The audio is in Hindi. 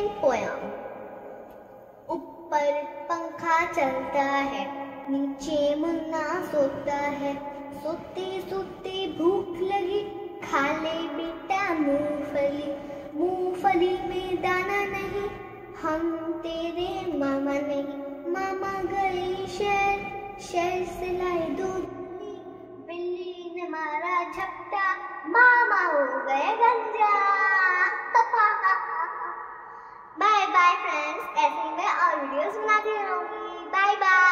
Second poem. ऊपर पंखा चलता है, नीचे मुन्ना सोता है। सोते सोते भूख लगी, खा ले बेटा मूंगफली। मूंगफली में दाना नहीं, हम तेरे मामा नहीं। मामा गए शहर, शहर से लाए दूध। बिल्ली ने मारा झपटा, मामा हो गए गंजा। बाय बाय फ्रेंड्स, ऐसे ही मैं और वीडियोस बनाती रहूंगी। Bye bye.